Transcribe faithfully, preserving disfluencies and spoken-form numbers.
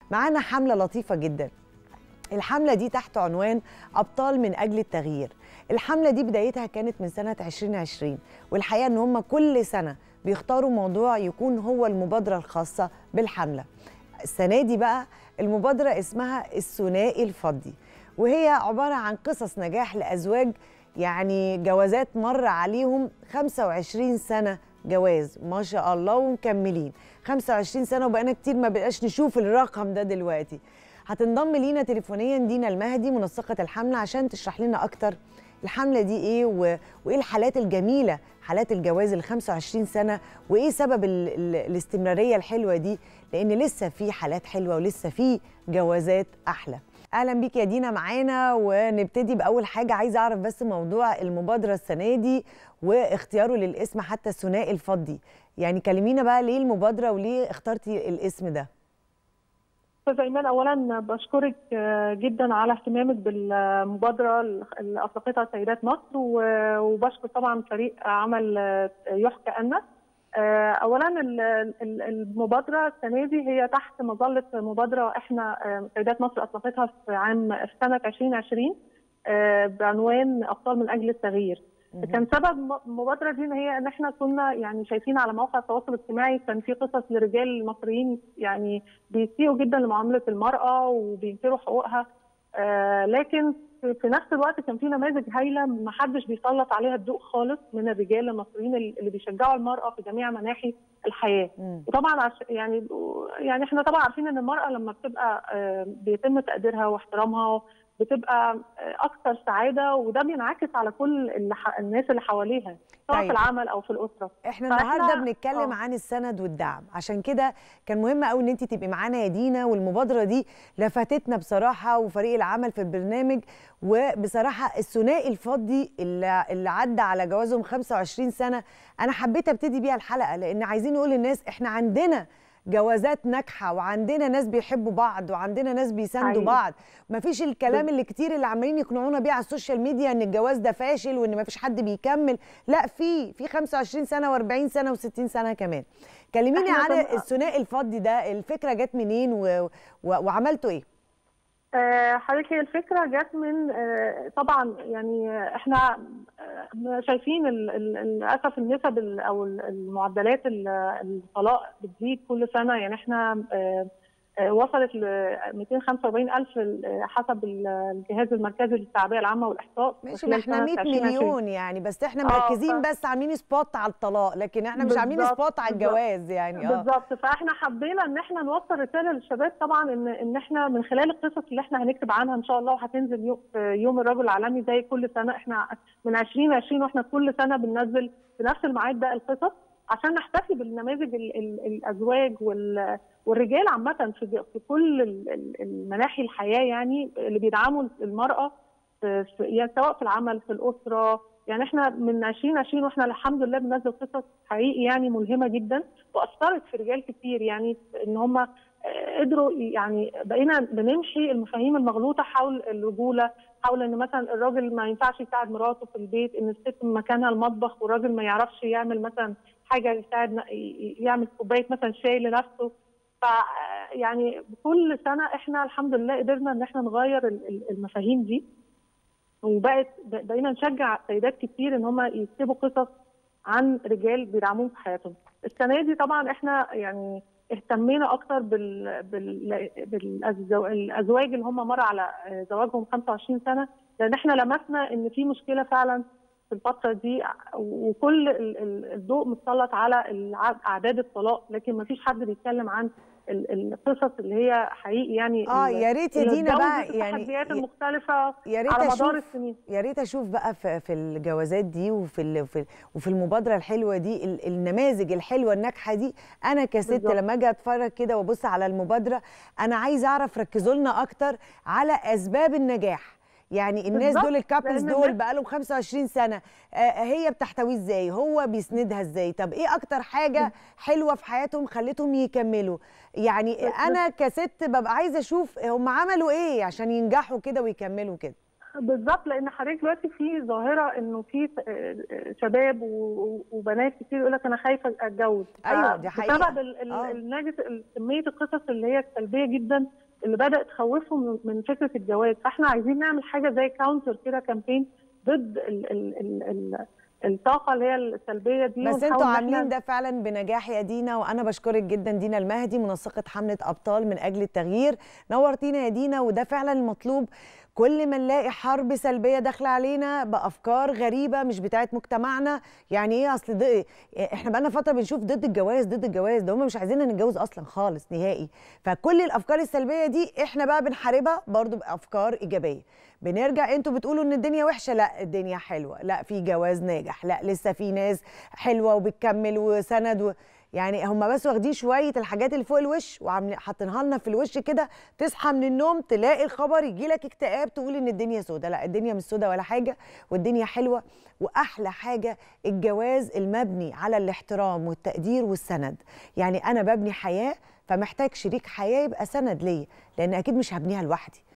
معانا حملة لطيفة جدا. الحملة دي تحت عنوان أبطال من أجل التغيير. الحملة دي بدايتها كانت من سنة عشرين عشرين، والحقيقة إن هم كل سنة بيختاروا موضوع يكون هو المبادرة الخاصة بالحملة. السنة دي بقى المبادرة اسمها الثنائي الفضي، وهي عبارة عن قصص نجاح لأزواج يعني جوازات مر عليهم خمسة وعشرين سنة جواز ما شاء الله ومكملين خمسة وعشرين سنة، وبقينا كتير ما بقاش نشوف الرقم ده دلوقتي. هتنضم لينا تليفونيا دينا المهدي منسقة الحملة عشان تشرح لنا أكتر الحملة دي إيه و... وإيه الحالات الجميلة، حالات الجواز ال خمسة وعشرين سنة، وإيه سبب ال... ال... الاستمرارية الحلوة دي، لأن لسه في حالات حلوة ولسه في جوازات أحلى. أهلا بيك يا دينا معانا، ونبتدي بأول حاجة. عايزة أعرف بس موضوع المبادرة السنة دي واختياره للاسم حتى الثنائي الفضي. يعني كلمينا بقى ليه المبادرة وليه اخترتي الاسم ده؟ استاذ ايمان، اولا بشكرك جدا على اهتمامك بالمبادره اللي اطلقتها سيدات مصر، وبشكر طبعا فريق عمل يحكى أنس. اولا المبادره السنه دي هي تحت مظله مبادره احنا سيدات مصر اطلقتها في عام في سنه عشرين عشرين بعنوان ابطال من اجل التغيير. كان سبب المبادره دي ان هي ان احنا كنا يعني شايفين على مواقع التواصل الاجتماعي كان في قصص لرجال مصريين يعني بيسيئوا جدا لمعامله المراه وبينكروا حقوقها، آه لكن في نفس الوقت كان في نماذج هايله ما حدش بيسلط عليها الضوء خالص من الرجال المصريين اللي بيشجعوا المراه في جميع مناحي الحياه. مم. وطبعا يعني يعني احنا طبعا عارفين ان المراه لما بتبقى آه بيتم تقديرها واحترامها بتبقى اكثر سعاده، وده بينعكس على كل اللي ح... الناس اللي حواليها سواء طيب. في العمل او في الاسره. احنا النهارده بنتكلم آه. عن السند والدعم، عشان كده كان مهم قوي ان انت تبقي معانا يا دينا، والمبادره دي لفتتنا بصراحه وفريق العمل في البرنامج. وبصراحه الثنائي الفضي اللي, اللي عدى على جوازهم خمسة وعشرين سنه، انا حبيت ابتدي بيها الحلقه لان عايزين نقول للناس احنا عندنا جوازات ناجحه، وعندنا ناس بيحبوا بعض، وعندنا ناس بيساندوا بعض. مفيش الكلام اللي كتير اللي عمالين يقنعونا بيه على السوشيال ميديا ان الجواز ده فاشل وان مفيش حد بيكمل. لا، في في خمسة وعشرين سنه وأربعين سنه وستين سنه كمان. كلميني عن الثنائي الفضي ده، الفكره جت منين و... و... وعملتوا ايه؟ حضرتك هي الفكره جت من طبعا يعني احنا شايفين للاسف النسب او المعدلات الطلاق بتزيد كل سنه. يعني احنا وصلت ل مئتين وخمسة وأربعين ألف حسب الجهاز المركزي للتعبئه العامه والاحصاء. ماشي، احنا مئة مليون يعني، بس احنا مركزين ف... بس عاملين سبوت على الطلاق، لكن احنا مش عاملين سبوت على الجواز يعني. اه بالظبط. فاحنا حبينا ان احنا نوصل رساله للشباب طبعا ان ان احنا من خلال القصص اللي احنا هنكتب عنها ان شاء الله وهتنزل يوم, يوم الرجل العالمي زي كل سنه. احنا من عشرين عشرين واحنا كل سنه بننزل في نفس الميعاد ده القصص عشان نحتفي بالنماذج ال ال الازواج وال والرجال عامه في في كل المناحي الحياه، يعني اللي بيدعموا المراه في يعني سواء في العمل في الاسره. يعني احنا من عشرين عشرين واحنا الحمد لله بننزل قصص حقيقي يعني ملهمه جدا واثرت في رجال كتير، يعني ان هم قدروا يعني بقينا بنمحي المفاهيم المغلوطه حول الرجوله، حول ان مثلا الراجل ما ينفعش يساعد مراته في البيت، ان الست مكانها المطبخ والراجل ما يعرفش يعمل مثلا حاجه يساعد يعمل كوبايه مثلا شاي لنفسه. ف يعني كل سنه احنا الحمد لله قدرنا ان احنا نغير المفاهيم دي، وبقت بقينا نشجع سيدات كتير ان هم يكتبوا قصص عن رجال بيدعموهم في حياتهم. السنه دي طبعا احنا يعني اهتمينا اكتر بال بالازواج اللي هم مر على زواجهم خمسة وعشرين سنه، لان احنا لمسنا ان في مشكله فعلا في الفتره دي، وكل الضوء متسلط على اعداد الطلاق، لكن ما فيش حد بيتكلم عن القصص اللي هي حقيقي يعني. اه يا ريت يا دينا بقى يعني التحديات المختلفه يا ريت على مدار أشوف السنين. يا ريت اشوف بقى في, في الجوازات دي وفي وفي المبادره الحلوه دي النماذج الحلوه الناجحه دي. انا كست بالزبط. لما اجي اتفرج كده وابص على المبادره انا عايزه اعرف ركزوا لنا اكتر على اسباب النجاح. يعني الناس دول الكابلز دول بقالهم خمسة وعشرين سنه، آه هي بتحتويه ازاي؟ هو بيسندها ازاي؟ طب ايه اكتر حاجه حلوه في حياتهم خلتهم يكملوا؟ يعني انا كست ببقى عايزه اشوف هم عملوا ايه عشان ينجحوا كده ويكملوا كده. بالظبط، لان حضرتك دلوقتي في ظاهره انه في شباب وبنات كتير يقول لك انا خايفه اتجوز. ايوه دي حقيقه. بسبب كميه القصص اللي هي السلبيه جدا اللي بدات تخوفهم من فكره الجواز، فاحنا عايزين نعمل حاجه زي كاونتر كده، كامبين ضد ال ال ال ال الطاقه اللي هي السلبيه دي. بس انتوا عاملين ده فعلا بنجاح يا دينا، وانا بشكرك جدا. دينا المهدي منسقه حمله ابطال من اجل التغيير، نورتينا يا دينا، وده فعلا المطلوب. كل ما نلاقي حرب سلبيه داخله علينا بافكار غريبه مش بتاعت مجتمعنا، يعني ايه اصل ده احنا بقالنا فتره بنشوف ضد الجواز ضد الجواز، ده هم مش عايزيننا نتجوز اصلا خالص نهائي. فكل الافكار السلبيه دي احنا بقى بنحاربها برضو بافكار ايجابيه. بنرجع انتوا بتقولوا ان الدنيا وحشه، لا الدنيا حلوه، لا في جواز ناجح، لا لسه في ناس حلوه وبتكمل وسند و... يعني هم بس واخدين شويه الحاجات اللي فوق الوش وعاملين حاطينها لنا في الوش كده، تصحى من النوم تلاقي الخبر يجي لك اكتئاب تقول ان الدنيا سودة. لا الدنيا مش سودة ولا حاجه، والدنيا حلوه. واحلى حاجه الجواز المبني على الاحترام والتقدير والسند. يعني انا ببني حياه، فمحتاج شريك حياه يبقى سند ليا، لان اكيد مش هبنيها لوحدي.